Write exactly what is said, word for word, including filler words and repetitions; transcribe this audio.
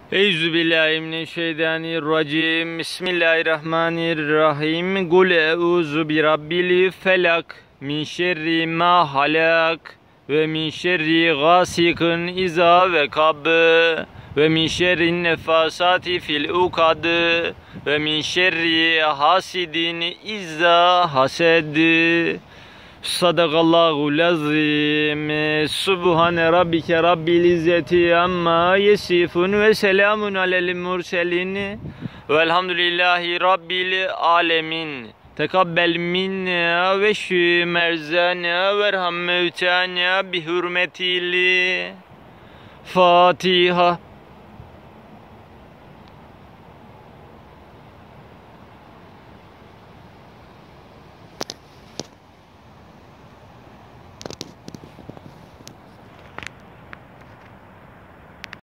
Euzubillahimineşşeytanirracim. Bismillahirrahmanirrahim. Kul euzu bi rabbil felak min şerri ma halak ve min şerri gasikin iza vekab ve min şerri nefasati fil ukad ve min şerri hasidin iza hased. Sadakallahul azim. Subhane rabbike rabbil izzeti amma yesifun ve selamun alel murselin velhamdülillahi rabbil alemin. Tekabbel minna ve şü merzana verham mevtana bi hürmetil Fatiha.